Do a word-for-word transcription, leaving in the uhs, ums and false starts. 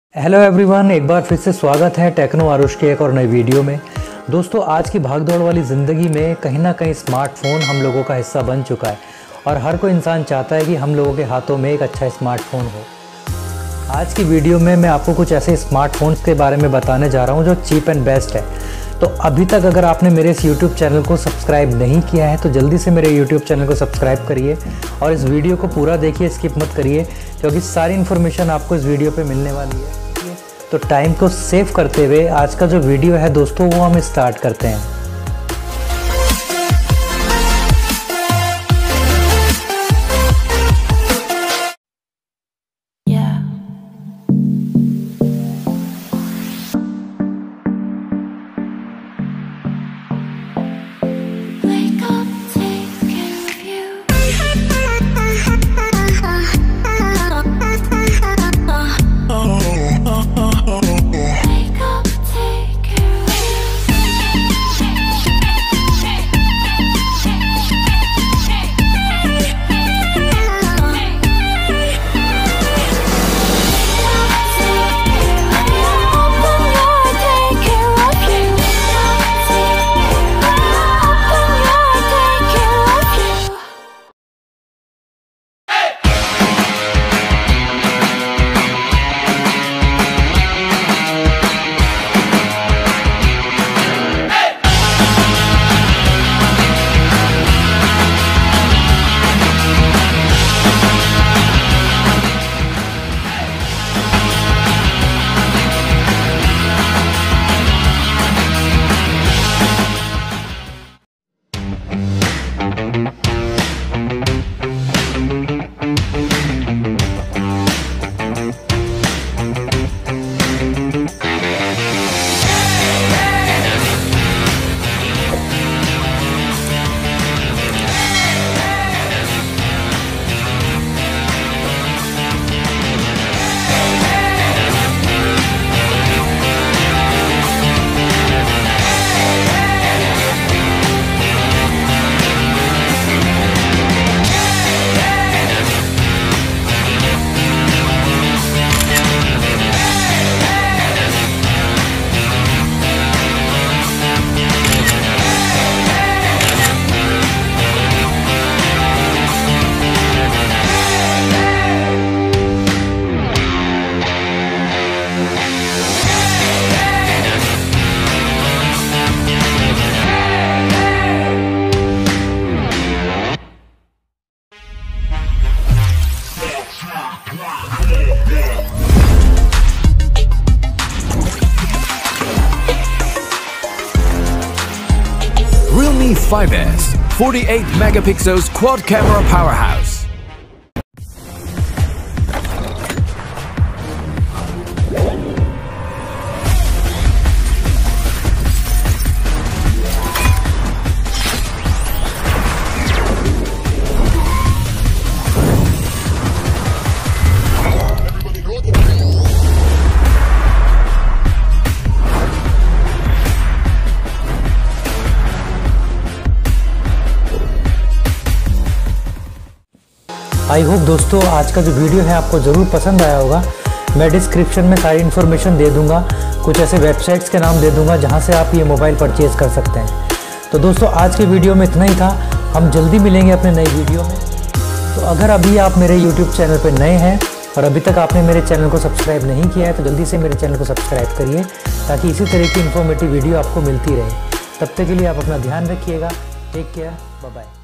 Hello everyone, एक बार फिर से स्वागत है टेक्नो आरुष के एक और नई वीडियो में। दोस्तों, आज की भागदौड़ वाली ज़िंदगी में कहीं ना कहीं स्मार्टफोन हम लोगों का हिस्सा बन चुका है और हर कोई इंसान चाहता है कि हम लोगों के हाथों में एक अच्छा स्मार्टफोन हो। आज की वीडियो में मैं आपको कुछ ऐसे स्मार्टफोन्स के बारे में बताने जा रहा हूँ जो चीप एंड बेस्ट है। तो अभी तक अगर आपने मेरे इस यूट्यूब चैनल को सब्सक्राइब नहीं किया है तो जल्दी से मेरे यूट्यूब चैनल को सब्सक्राइब करिए और इस वीडियो को पूरा देखिए, स्किप मत करिए, क्योंकि सारी इन्फॉर्मेशन आपको इस वीडियो पे मिलने वाली है। तो टाइम को सेव करते हुए आज का जो वीडियो है दोस्तों, वो हम स्टार्ट करते हैं। Realme five S forty-eight megapixels quad camera powerhouse. I hope दोस्तों आज का जो वीडियो है आपको ज़रूर पसंद आया होगा। मैं डिस्क्रिप्शन में सारी इन्फॉर्मेशन दे दूंगा, कुछ ऐसे वेबसाइट्स के नाम दे दूंगा जहां से आप ये मोबाइल परचेज़ कर सकते हैं। तो दोस्तों आज के वीडियो में इतना ही था, हम जल्दी मिलेंगे अपने नई वीडियो में। तो अगर अभी आप मेरे यूट्यूब चैनल पर नए हैं और अभी तक आपने मेरे चैनल को सब्सक्राइब नहीं किया है तो जल्दी से मेरे चैनल को सब्सक्राइब करिए ताकि इसी तरह की इन्फॉर्मेटिव वीडियो आपको मिलती रहे। तब तक के लिए आप अपना ध्यान रखिएगा। Take care, bye bye.